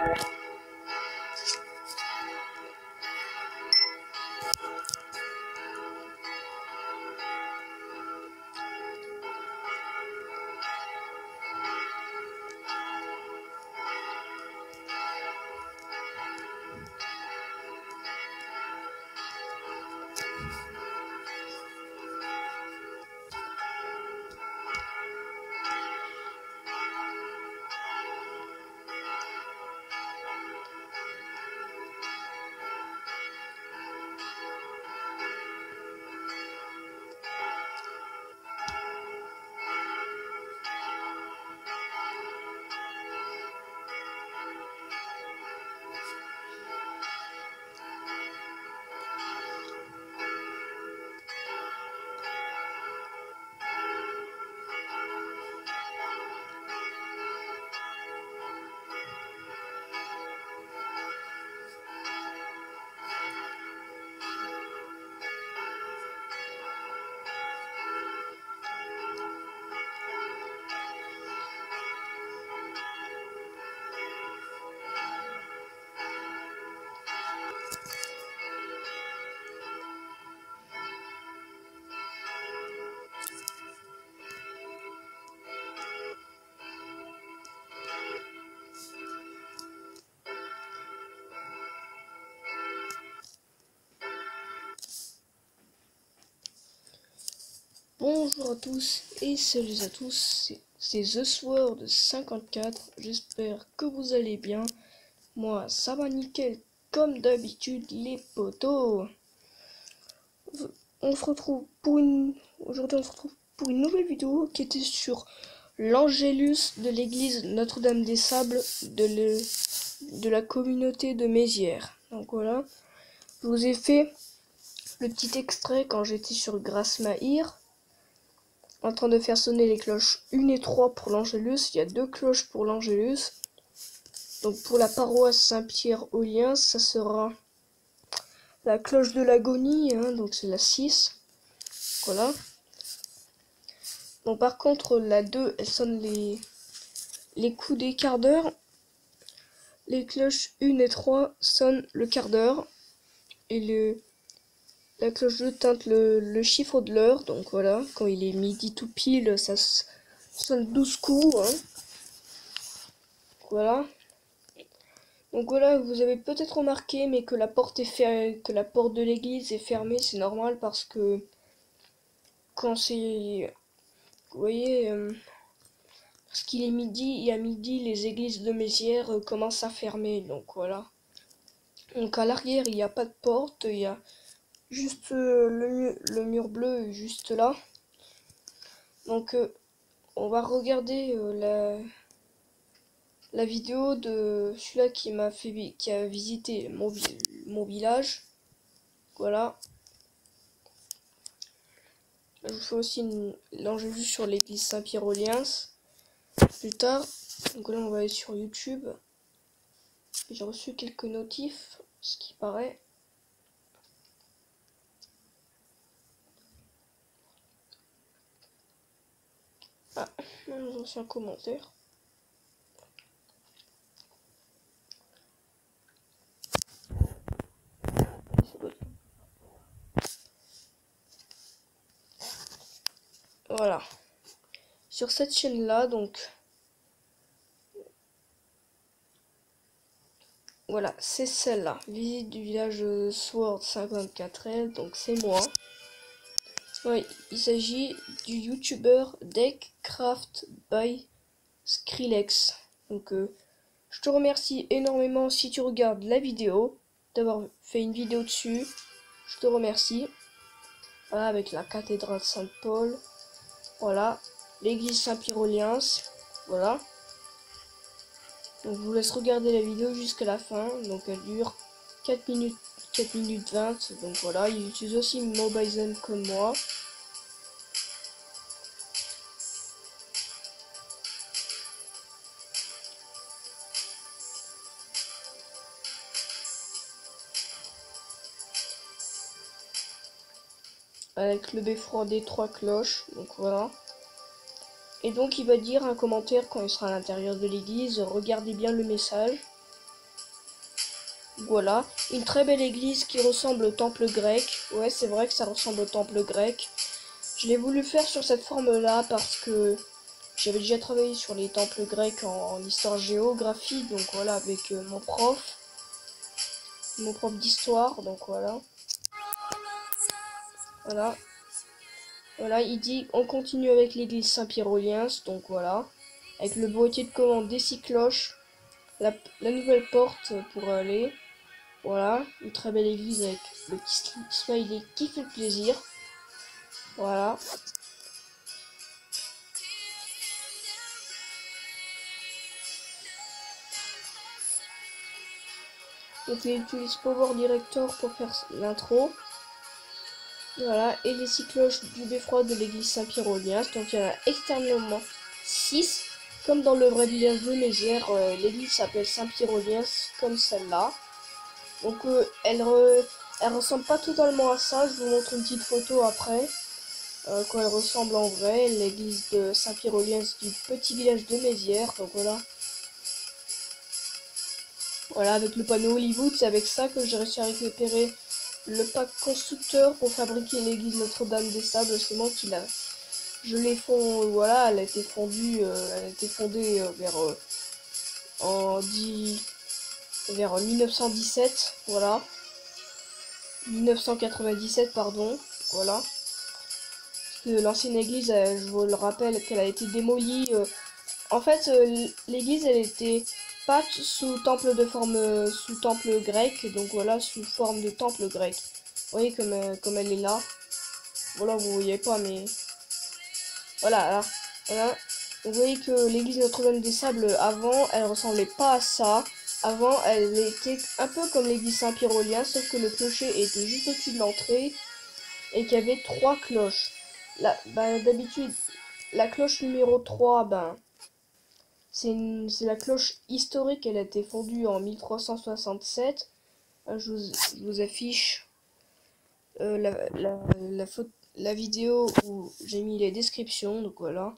Bonjour à tous et salut à tous, c'est The Sword 54, j'espère que vous allez bien. Moi ça va nickel comme d'habitude les potos. On se retrouve aujourd'hui on se retrouve pour une nouvelle vidéo qui était sur l'Angélus de l'église Notre-Dame des Sables de la communauté de Mézières. Donc voilà, je vous ai fait le petit extrait quand j'étais sur Grâce-Mahir, en train de faire sonner les cloches 1 et 3 pour l'Angélus. Il y a 2 cloches pour l'Angélus. Donc pour la paroisse Saint-Pierre-aux-Liens, ça sera la cloche de l'agonie, hein, donc c'est la 6. Voilà. Donc par contre la 2, elle sonne les coups des quarts d'heure. Les cloches 1 et 3 sonnent le quart d'heure. Et la cloche 2 teinte le chiffre de l'heure. Donc voilà, quand il est midi tout pile, ça sonne 12 coups. Hein. Voilà. Donc voilà, vous avez peut-être remarqué, mais que la porte de l'église est fermée, c'est normal parce que quand c'est, vous voyez, parce qu'il est midi et à midi, les églises de Mézières commencent à fermer. Donc voilà. Donc à l'arrière, il n'y a pas de porte, il y a juste le mur bleu juste là. Donc on va regarder la vidéo de celui-là qui a visité mon village. Voilà. Je vous fais aussi l'Angélus sur l'église Saint-Pierre-aux-Liens plus tard. Donc là on va aller sur YouTube. J'ai reçu quelques notifs, ce qui paraît. Ah, nos anciens commentaires. Voilà. Sur cette chaîne-là, donc, voilà, c'est celle-là. Visite du village Sword 54L, donc c'est moi. Ouais, il s'agit du youtubeur Deckcraft by Skrillex. Donc, je te remercie énormément si tu regardes la vidéo, d'avoir fait une vidéo dessus. Je te remercie. Voilà, avec la cathédrale Saint-Paul. Voilà, l'église Saint-Pierre-aux-Liens. Voilà. Donc je vous laisse regarder la vidéo jusqu'à la fin. Donc elle dure 4 minutes 20. Donc voilà, il utilise aussi Mobizen comme moi. Avec le beffroi des 3 cloches. Donc voilà. Et donc il va dire un commentaire quand il sera à l'intérieur de l'église. Regardez bien le message. Voilà, une très belle église qui ressemble au temple grec. Ouais, c'est vrai que ça ressemble au temple grec. Je l'ai voulu faire sur cette forme-là parce que j'avais déjà travaillé sur les temples grecs en histoire-géographie, donc voilà, avec mon prof d'histoire, donc voilà. Voilà. Voilà, il dit on continue avec l'église Saint-Pierre-aux-Liens, donc voilà. Avec le boîtier de commande des 6 cloches, la nouvelle porte pour aller. Voilà, une très belle église avec le petit smiley qui fait plaisir. Voilà. Donc il utilise Power Director pour faire l'intro. Voilà, et les 6 cloches du beffroi de l'église Saint-Pierre-aux-Liens. Donc il y en a externellement 6. Comme dans le vrai village de Mézières, l'église s'appelle Saint-Pierre-aux-Liens comme celle-là. Donc elle ressemble pas totalement à ça. Je vous montre une petite photo après. Quoi elle ressemble en vrai. L'église de Saint-Pierre-aux-Liens du petit village de Mézières. Donc voilà. Voilà, avec le panneau Hollywood, c'est avec ça que j'ai réussi à récupérer le pack constructeur pour fabriquer l'église Notre-Dame des Sables. C'est moi qui l'a. Je l'ai fondée, voilà, elle a été fondée, vers 1917, voilà. 1997, pardon, voilà. Parce que l'ancienne église, je vous le rappelle, qu'elle a été démolie. En fait, l'église, elle était pas sous temple de forme, sous temple grec, donc voilà, sous forme de temple grec. Vous voyez comme elle est là. Voilà, vous voyez pas, mais voilà, là, voilà. Donc, vous voyez que l'église Notre-Dame des Sables, avant, elle ressemblait pas à ça. Avant, elle était un peu comme l'église Saint-Pierre-aux-Liens, sauf que le clocher était juste au-dessus de l'entrée et qu'il y avait 3 cloches. Là, d'habitude, la cloche numéro 3, c'est la cloche historique, elle a été fondue en 1367. Je vous affiche la vidéo où j'ai mis les descriptions, donc voilà.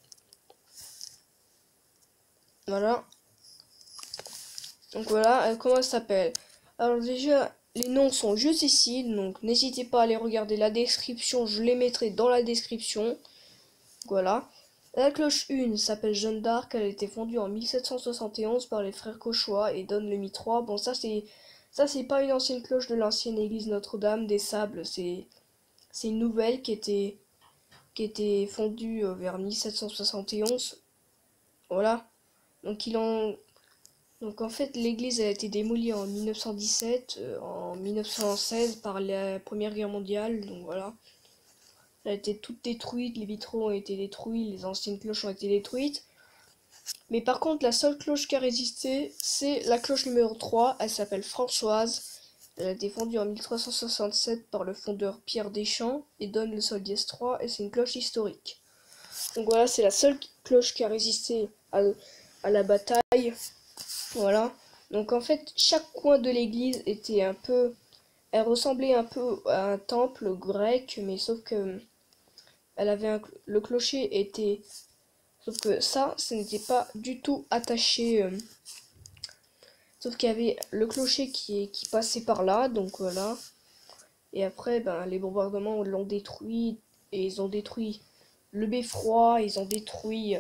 Voilà. Donc voilà, comment elle s'appelle? Alors déjà, les noms sont juste ici, donc n'hésitez pas à aller regarder la description, je les mettrai dans la description. Voilà. La cloche 1 s'appelle Jeanne d'Arc, elle a été fondue en 1771 par les frères Cauchois et donne le Mi 3. Bon, ça c'est pas une ancienne cloche de l'ancienne église Notre-Dame des Sables, c'est une nouvelle qui était fondue vers 1771. Voilà. Donc donc en fait l'église a été démolie en 1917, en 1916 par la Première Guerre mondiale, donc voilà. Elle a été toute détruite, les vitraux ont été détruits, les anciennes cloches ont été détruites. Mais par contre, la seule cloche qui a résisté, c'est la cloche numéro 3. Elle s'appelle Françoise. Elle a été fondue en 1367 par le fondeur Pierre Deschamps et donne le sol dièse 3 et c'est une cloche historique. Donc voilà, c'est la seule cloche qui a résisté à la bataille. Voilà. Donc en fait, chaque coin de l'église était un peu... Elle ressemblait un peu à un temple grec, mais sauf que elle avait le clocher était... Sauf que ça n'était pas du tout attaché. Sauf qu'il y avait le clocher qui passait par là, donc voilà. Et après, les bombardements l'ont détruit. Et ils ont détruit le beffroi, ils ont détruit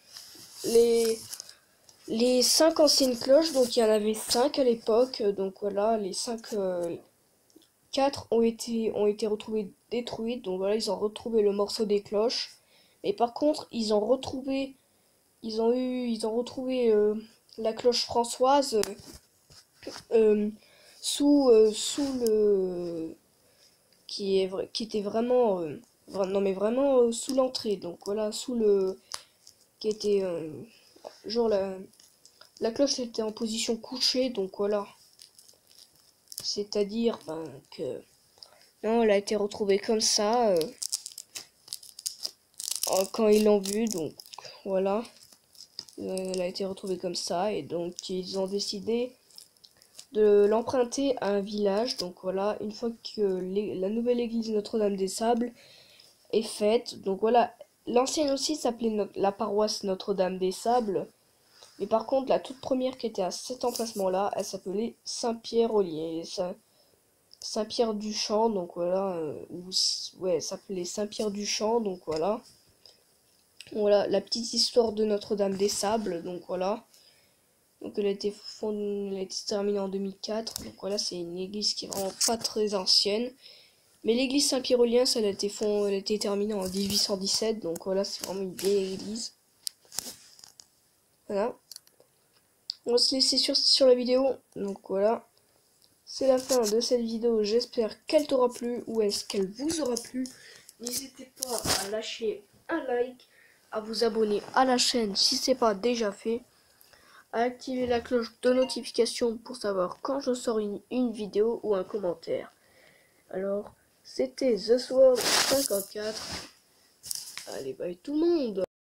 les 5 anciennes cloches. Donc il y en avait 5 à l'époque. Donc voilà, les 5... 4 ont été retrouvées détruites. Donc voilà, ils ont retrouvé le morceau des cloches. Mais par contre, ils ont retrouvé la cloche Françoise sous le qui était vraiment non mais vraiment sous l'entrée. Donc voilà, sous le qui était genre la cloche était en position couchée, donc voilà. C'est-à-dire que non, elle a été retrouvée comme ça quand ils l'ont vue, donc voilà. Elle a été retrouvée comme ça et donc ils ont décidé de l'emprunter à un village. Donc voilà, une fois que la nouvelle église Notre-Dame des Sables est faite, donc voilà, l'ancienne aussi s'appelait la paroisse Notre-Dame des Sables, Mais par contre, la toute première qui était à cet emplacement-là, elle s'appelait Saint-Pierre-aux-Liens. Saint-Pierre-du-Champ, donc voilà. Ouais, elle s'appelait Saint-Pierre-du-Champ, donc voilà. Voilà, la petite histoire de Notre-Dame-des-Sables, donc voilà. Donc elle a été terminée en 2004. Donc voilà, c'est une église qui est vraiment pas très ancienne. Mais l'église Saint-Pierre-aux-Liens, elle a été terminée en 1817. Donc voilà, c'est vraiment une vieille église. Voilà. On va se laisser sur la vidéo. Donc voilà. C'est la fin de cette vidéo. J'espère qu'elle t'aura plu ou est-ce qu'elle vous aura plu. N'hésitez pas à lâcher un like, à vous abonner à la chaîne si ce n'est pas déjà fait, à activer la cloche de notification pour savoir quand je sors une vidéo ou un commentaire. Alors, c'était The Sword 54. Allez, bye tout le monde!